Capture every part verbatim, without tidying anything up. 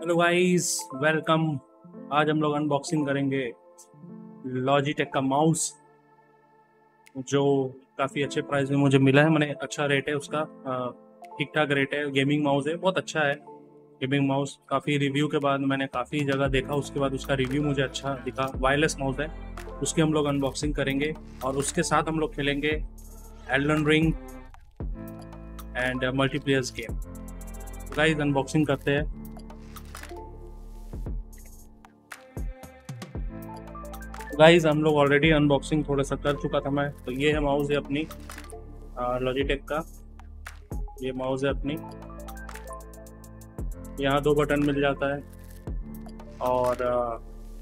Hello guys, welcome. आज हम लोग अनबॉक्सिंग करेंगे लॉजिटेक का माउस, जो काफ़ी अच्छे प्राइस में मुझे मिला है। मैंने अच्छा रेट है उसका, ठीक ठाक रेट है। गेमिंग माउस है, बहुत अच्छा है गेमिंग माउस। काफ़ी रिव्यू के बाद मैंने काफ़ी जगह देखा, उसके बाद उसका रिव्यू मुझे अच्छा दिखा। वायरलेस माउस है, उसकी हम लोग अनबॉक्सिंग करेंगे और उसके साथ हम लोग खेलेंगे Elden Ring and multiplayers game. Guys unboxing करते हैं। गाइस हम लोग ऑलरेडी अनबॉक्सिंग थोड़ा सा कर चुका था मैं। तो ये है माउस है अपनी लॉजिटेक का। ये माउस है अपनी। यहाँ दो बटन मिल जाता है और आ,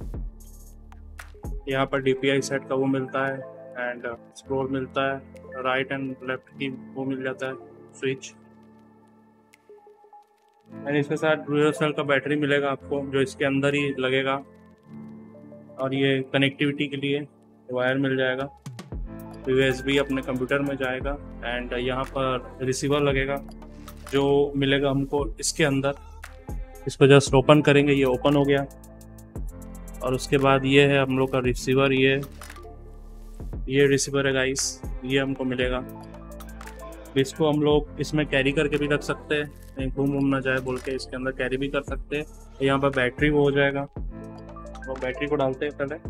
यहाँ पर डी पी आई सेट का वो मिलता है एंड स्क्रोल मिलता है। राइट एंड लेफ्ट की वो मिल जाता है, स्विच। एंड इसके साथ डुअल सेल का बैटरी मिलेगा आपको, जो इसके अंदर ही लगेगा। और ये कनेक्टिविटी के लिए वायर मिल जाएगा। यू एस बी अपने कंप्यूटर में जाएगा एंड यहाँ पर रिसीवर लगेगा जो मिलेगा हमको इसके अंदर। इसको जस्ट ओपन करेंगे, ये ओपन हो गया। और उसके बाद ये है हम लोग का रिसीवर। ये ये रिसीवर है गाइस, ये हमको मिलेगा। इसको हम लोग इसमें कैरी करके भी रख सकते हैं, कहीं घूम घूम ना जाए बोल के इसके अंदर कैरी भी कर सकते हैं। यहाँ पर बैटरी वो हो जाएगा, वो बैटरी को डालते हैं पहले।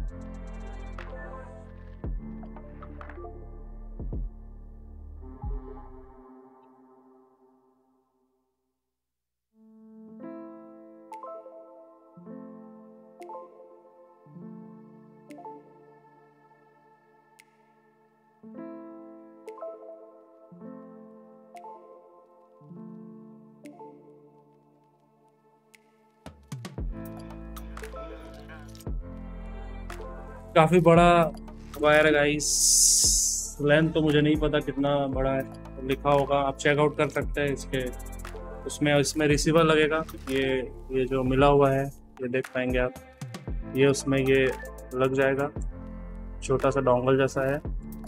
काफ़ी बड़ा वायर है गाइस, लेंथ तो मुझे नहीं पता कितना बड़ा है, तो लिखा होगा, आप चेकआउट कर सकते हैं इसके। उसमें इसमें रिसीवर लगेगा। ये ये जो मिला हुआ है ये देख पाएंगे आप, ये उसमें ये लग जाएगा, छोटा सा डोंगल जैसा है।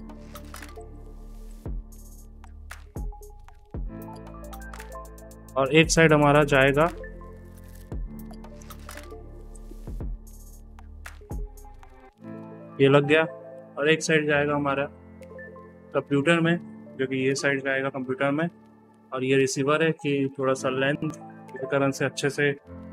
और एक साइड हमारा जाएगा ये लग गया, और एक साइड जाएगा हमारा कंप्यूटर में, जो कि ये साइड जाएगा कंप्यूटर में। और ये रिसीवर है कि थोड़ा सा लेंथ इस कारण से अच्छे से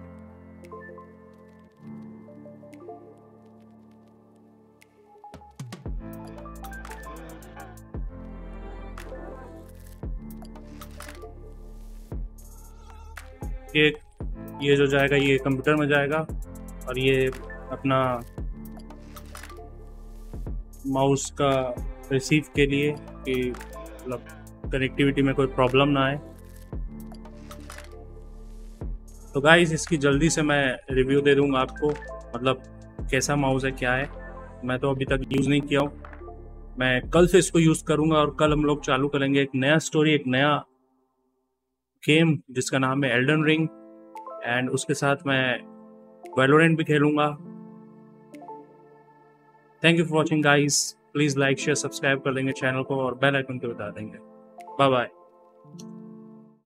ये ये जो जाएगा ये कंप्यूटर में जाएगा। और ये अपना माउस का रिसीव के लिए कि मतलब कनेक्टिविटी में कोई प्रॉब्लम ना आए। तो गाइस इसकी जल्दी से मैं रिव्यू दे दूंगा आपको, मतलब कैसा माउस है क्या है। मैं तो अभी तक यूज़ नहीं किया हूँ, मैं कल से इसको यूज़ करूंगा। और कल हम लोग चालू करेंगे एक नया स्टोरी, एक नया गेम जिसका नाम है एल्डन रिंग। एंड उसके साथ मैं वैलोरेंट भी खेलूंगा। Thank you for watching guys. Please like share subscribe कर देंगे चैनल को और बेल आइकन को बता देंगे। Bye bye.